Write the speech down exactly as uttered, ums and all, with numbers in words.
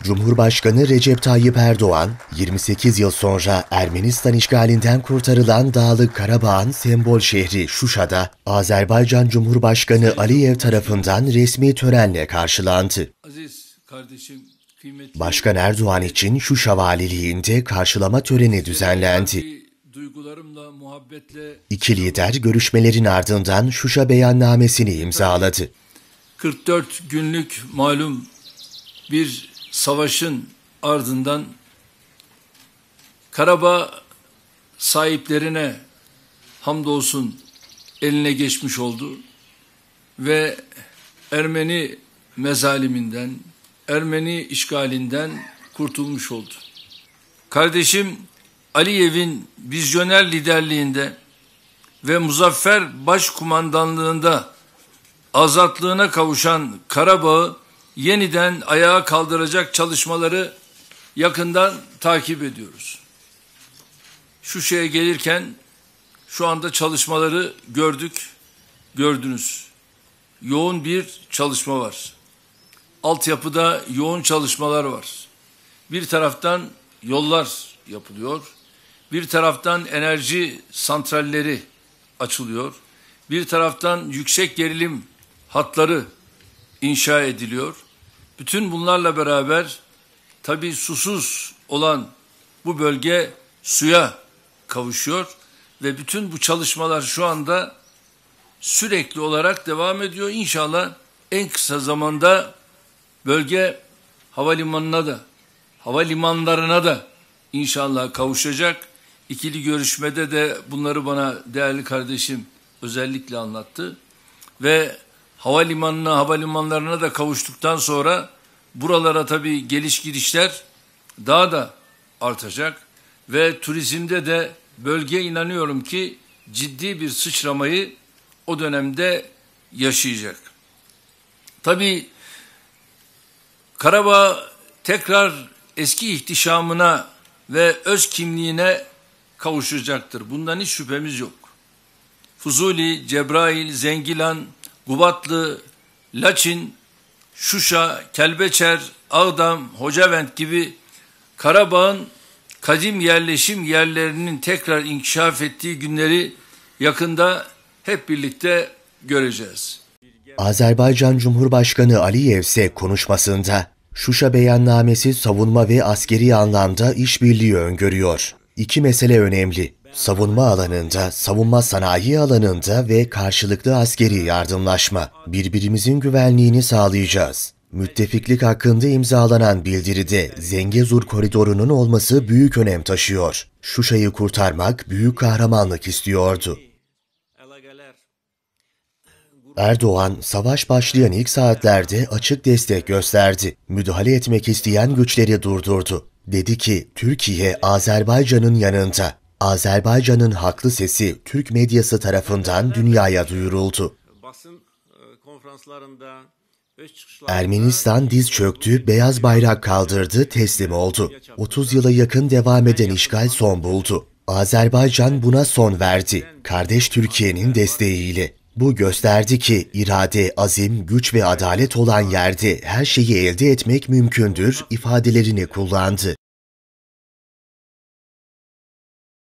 Cumhurbaşkanı Recep Tayyip Erdoğan, yirmi sekiz yıl sonra Ermenistan işgalinden kurtarılan Dağlık Karabağ'ın sembol şehri Şuşa'da Azerbaycan Cumhurbaşkanı Aliyev tarafından resmi törenle karşılandı. Aziz kardeşim, kıymetli Başkan Erdoğan için Şuşa Valiliği'nde karşılama töreni düzenlendi. Duygularımla, muhabbetle İki lider görüşmelerin ardından Şuşa beyannamesini imzaladı. kırk dört günlük malum bir savaşın ardından Karabağ sahiplerine hamdolsun eline geçmiş oldu ve Ermeni mezaliminden, Ermeni işgalinden kurtulmuş oldu. Kardeşim Aliyev'in vizyoner liderliğinde ve muzaffer başkumandanlığında azatlığına kavuşan Karabağ'ı yeniden ayağa kaldıracak çalışmaları yakından takip ediyoruz. Şuşa'ya gelirken şu anda çalışmaları gördük, gördünüz. Yoğun bir çalışma var. Altyapıda yoğun çalışmalar var. Bir taraftan yollar yapılıyor, bir taraftan enerji santralleri açılıyor, bir taraftan yüksek gerilim hatları inşa ediliyor. Bütün bunlarla beraber tabii susuz olan bu bölge suya kavuşuyor ve bütün bu çalışmalar şu anda sürekli olarak devam ediyor. İnşallah en kısa zamanda bölge havalimanına da, havalimanlarına da inşallah kavuşacak. İkili görüşmede de bunları bana değerli kardeşim özellikle anlattı ve havalimanına, havalimanlarına da kavuştuktan sonra buralara tabii geliş gidişler daha da artacak ve turizmde de bölge inanıyorum ki ciddi bir sıçramayı o dönemde yaşayacak. Tabii Karabağ tekrar eski ihtişamına ve öz kimliğine kavuşacaktır. Bundan hiç şüphemiz yok. Fuzuli, Cebrail, Zengilan, Gubatlı, Laçin, Şuşa, Kelbeçer, Ağdam, Hocavent gibi Karabağ'ın kadim yerleşim yerlerinin tekrar inkişaf ettiği günleri yakında hep birlikte göreceğiz. Azerbaycan Cumhurbaşkanı Aliyev ise konuşmasında Şuşa beyannamesi savunma ve askeri anlamda işbirliği öngörüyor. İki mesele önemli. Savunma alanında, savunma sanayi alanında ve karşılıklı askeri yardımlaşma. Birbirimizin güvenliğini sağlayacağız. Müttefiklik hakkında imzalanan bildiride Zengezur koridorunun olması büyük önem taşıyor. Şuşa'yı kurtarmak büyük kahramanlık istiyordu. Erdoğan, savaş başlayan ilk saatlerde açık destek gösterdi. Müdahale etmek isteyen güçleri durdurdu. Dedi ki, Türkiye, Azerbaycan'ın yanında. Azerbaycan'ın haklı sesi Türk medyası tarafından dünyaya duyuruldu. Ermenistan diz çöktü, beyaz bayrak kaldırdı, teslim oldu. otuz yıla yakın devam eden işgal son buldu. Azerbaycan buna son verdi, kardeş Türkiye'nin desteğiyle. Bu gösterdi ki irade, azim, güç ve adalet olan yerde her şeyi elde etmek mümkündür ifadelerini kullandı.